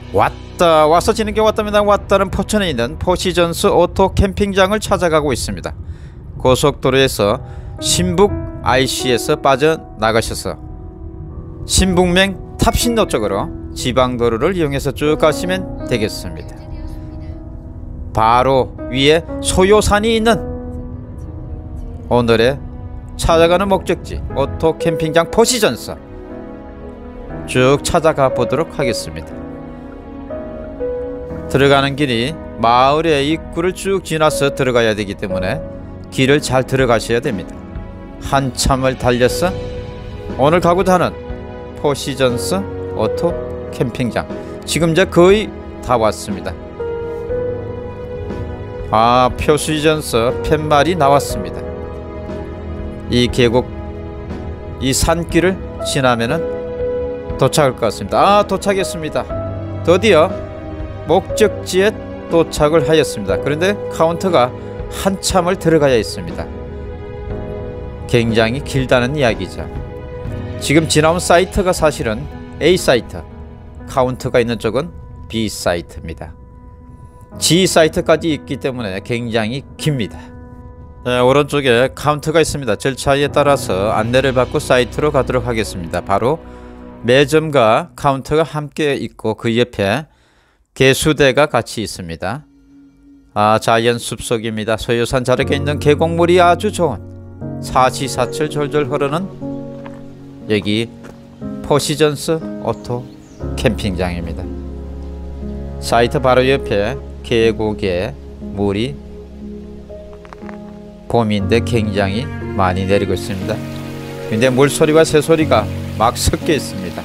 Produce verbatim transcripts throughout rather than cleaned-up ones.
왔다 와서 지는 게 왔답니다. 왔다는 포천에 있는 포시전스 오토 캠핑장을 찾아가고 있습니다. 고속도로에서 신북 아이씨에서 빠져나가셔서 신북맹 탑신로 쪽으로 지방도로를 이용해서 쭉 가시면 되겠습니다. 바로 위에 소요산이 있는 오늘의 찾아가는 목적지 오토 캠핑장 포시전스 쭉 찾아가 보도록 하겠습니다. 들어가는 길이 마을의 입구를 쭉 지나서 들어가야 되기 때문에 길을 잘 들어가셔야 됩니다. 한참을 달려서 오늘 가고자 하는 포시전스 오토 캠핑장 지금 이제 거의 다 왔습니다. 아, 포시전스 팻말이 나왔습니다. 이 계곡 이 산길을 지나면은 도착할 것 같습니다. 아, 도착했습니다. 드디어 목적지에 도착을 하였습니다. 그런데 카운터가 한참을 들어가야 있습니다. 굉장히 길다는 이야기죠. 지금 지나온 사이트가 사실은 A 사이트, 카운터가 있는 쪽은 B 사이트입니다. G 사이트까지 있기 때문에 굉장히 깁니다. 네, 오른쪽에 카운터가 있습니다. 절차에 따라서 안내를 받고 사이트로 가도록 하겠습니다. 바로 매점과 카운터가 함께 있고 그 옆에 개수대가 같이 있습니다. 아, 자연 숲속입니다. 소요산 자락에 있는 계곡물이 아주 좋은 사시사철 졸졸 흐르는 여기 포시전스 오토 캠핑장입니다. 사이트 바로 옆에 계곡에 물이 봄인데 굉장히 많이 내리고 있습니다. 근데 물소리와 새소리가 막 섞여 있습니다.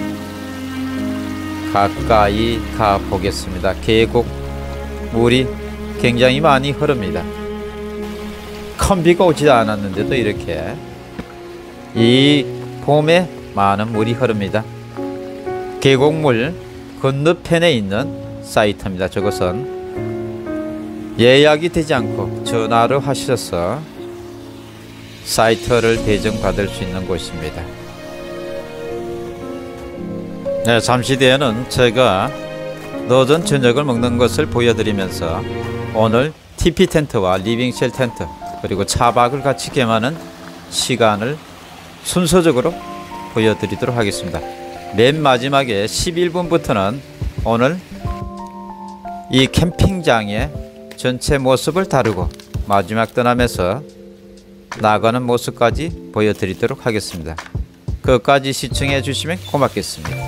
가까이 가 보겠습니다. 계곡 물이 굉장히 많이 흐릅니다. 큰 비가 오지 않았는데도 이렇게 이 봄에 많은 물이 흐릅니다. 계곡물 건너편에 있는 사이트입니다. 저것은 예약이 되지 않고 전화로 하셔서 사이트를 배정받을 수 있는 곳입니다. 네, 잠시 뒤에는 제가 늦은 저녁을 먹는 것을 보여드리면서 오늘 티피 텐트와 리빙쉘 텐트 그리고 차박을 같이 겸하는 시간을 순서적으로 보여드리도록 하겠습니다. 맨 마지막에 십일 분부터는 오늘 이 캠핑장의 전체 모습을 다루고 마지막 떠나면서 나가는 모습까지 보여드리도록 하겠습니다. 끝까지 시청해 주시면 고맙겠습니다.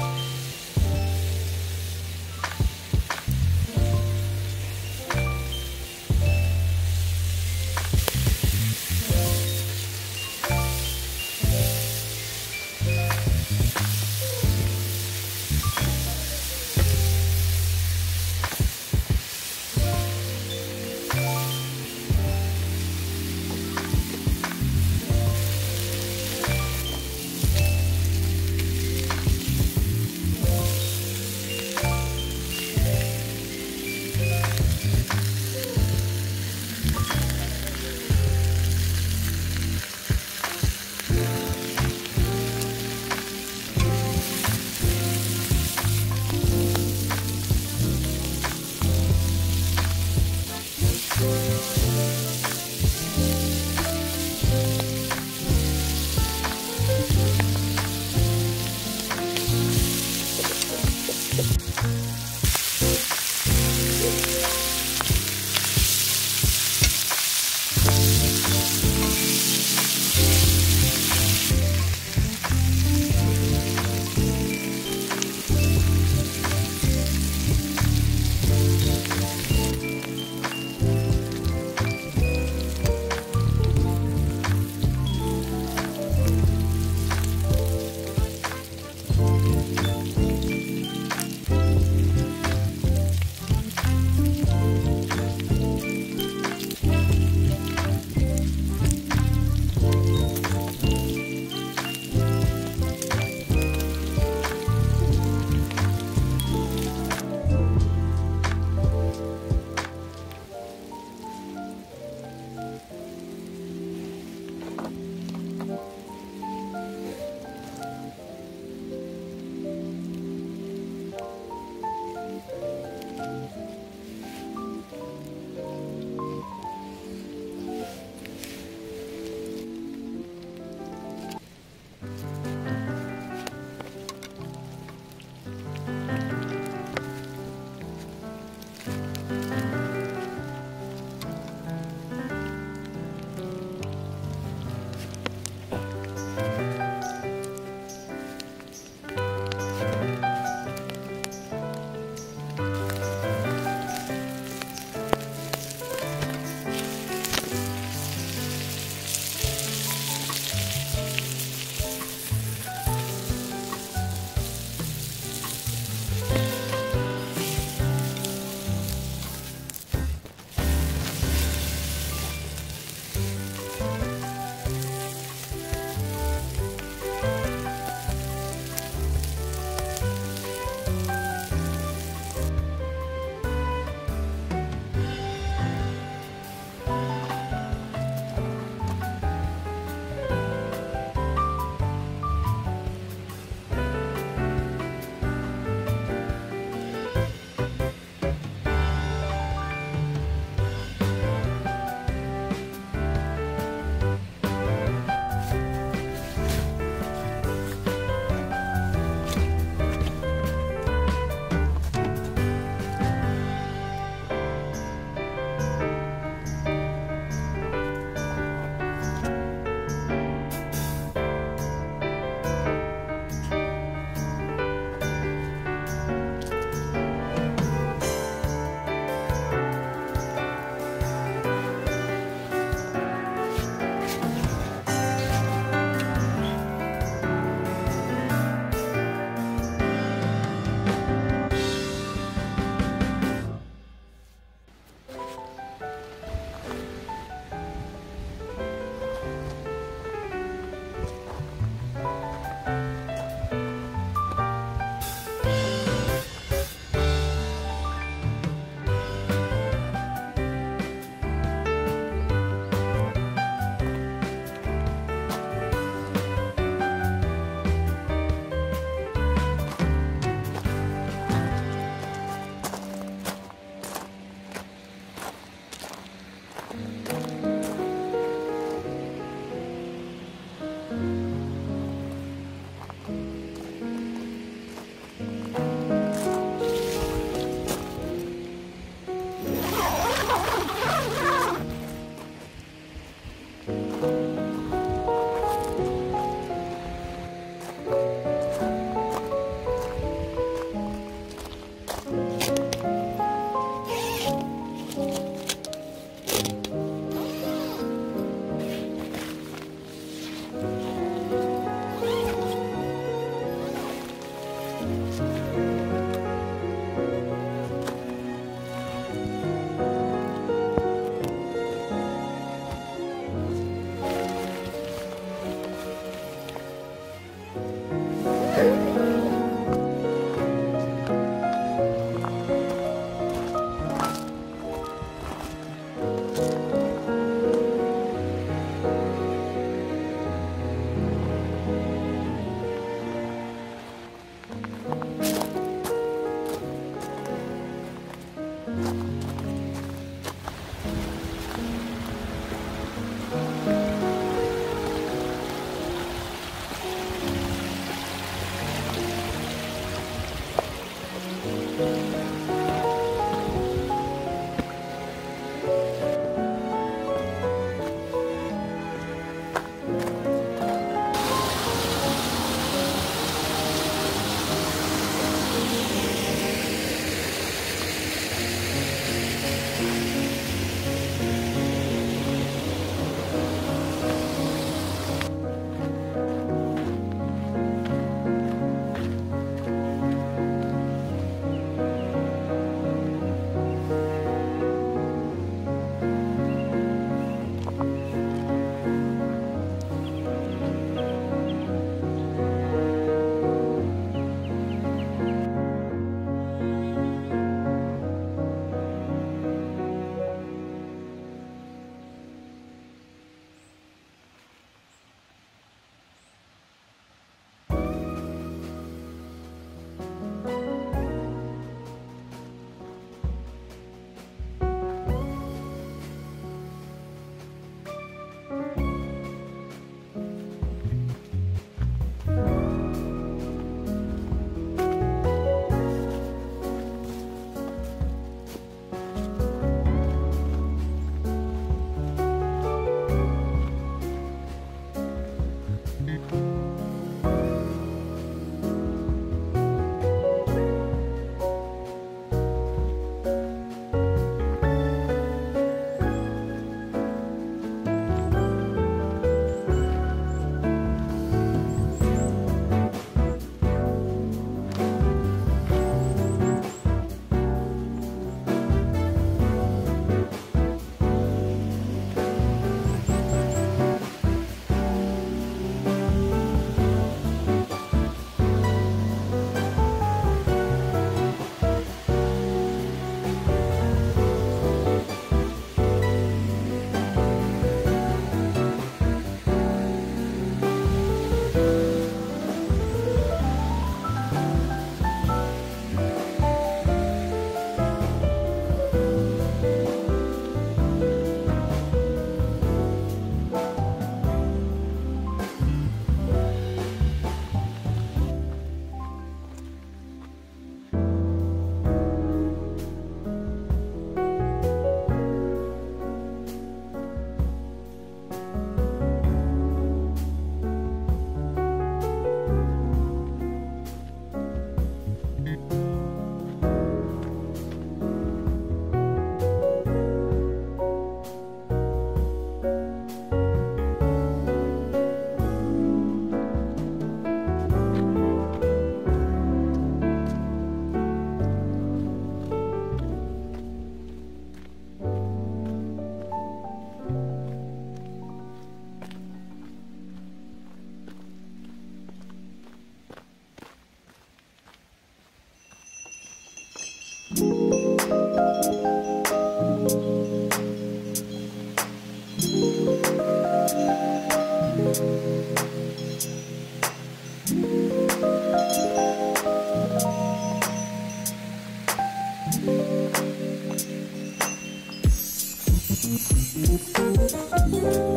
Thank you.